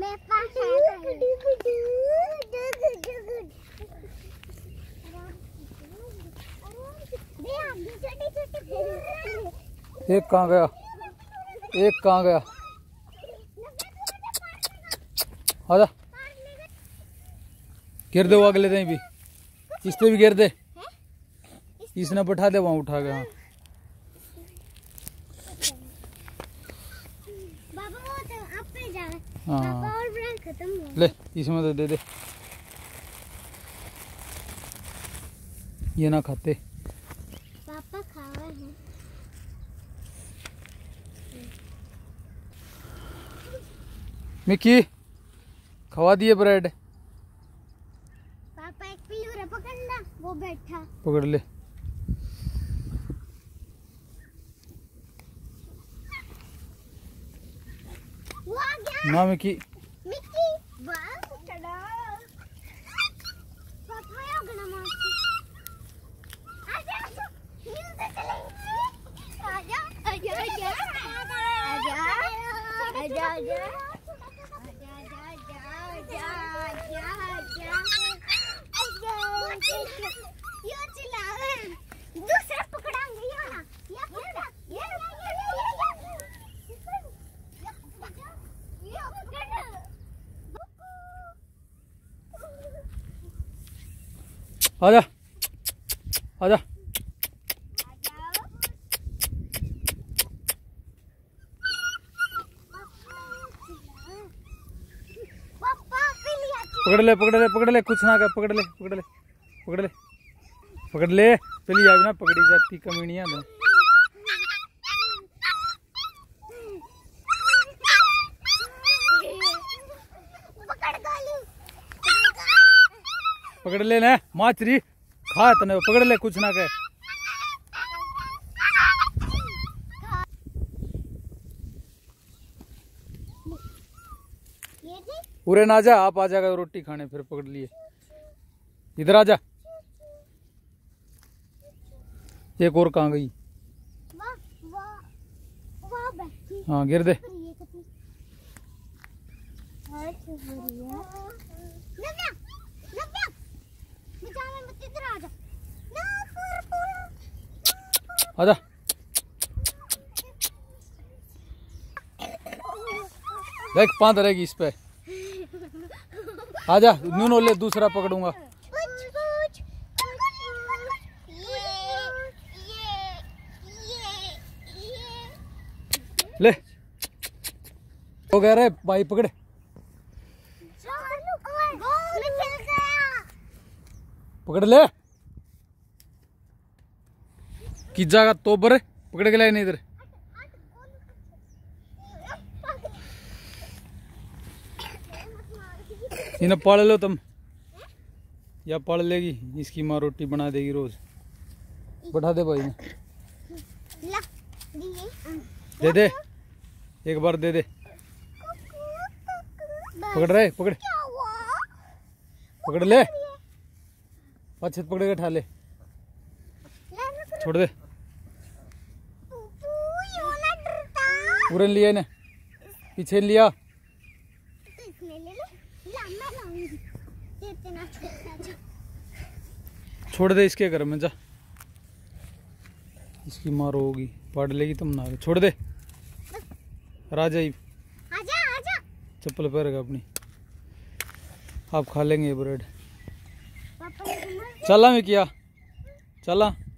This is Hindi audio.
मेरे पास एक कहाँ गया, एक कहाँ गया? आजा, गिर दे वो अगले दिन भी, इससे भी गिर दे, इसने बैठा दे वहाँ उठा गया। हाँ ले, इसमें तो दे दे, ये ना खाते पापा खावा है। मिक्की खवा दिए ब्रेड। पापा एक पिल्लू पकड़ना, वो बैठा। पकड़ ले। वो आ गया। ना मिक्की। मिक्की वाह चला। पापा आ गया मासी। आजा आजा, नींद से चले। आजा आजा आजा आजा आजा आजा दूसरा पकड़ांगे आजा आजा। पकड़ ले पकड़ ले पकड़ ले, कुछ ना कर, पकड़ ले पकड़ ले पकड़ ले पकड़ ले। पहली आज ना पकड़ी जाती कमीनियां में। पकड़ ले ना माचरी, खा तने, पकड़ ले, कुछ ना कर। उरे ना जा, आप आ जाएगा रोटी खाने, फिर पकड़ लिए। इधर आ जा। एक और कहाँ गई? हाँ गिर दे। आजा। देख पांच रहेगी इस पे। आजा, नूनो ले, दूसरा पकड़ूंगा। ले हो गया रे भाई, पकड़े। पकड़ ले कि जागा तो बर, पकड़ के लाए नहीं इधर। इन्हें पाल लो तुम, या पाल लेगी, इसकी माँ रोटी बना देगी रोज। बैठा दे भाई ने, दे दे, एक बार दे दे। पकड़ रहे, पकड़ पकड़ ले, अच्छे पकड़ के उठा ले, छोड़ दे। पूरे लिया ने, पीछे लिया। छोड़ दे इसके घर में जा, इसकी मार होगी, पाड़ लेगी तुम ना। छोड़ दे राजा ही, आजा आजा। चप्पल पहनेगा अपनी, आप खा लेंगे ये ब्रेड। चला मैं किया, चला।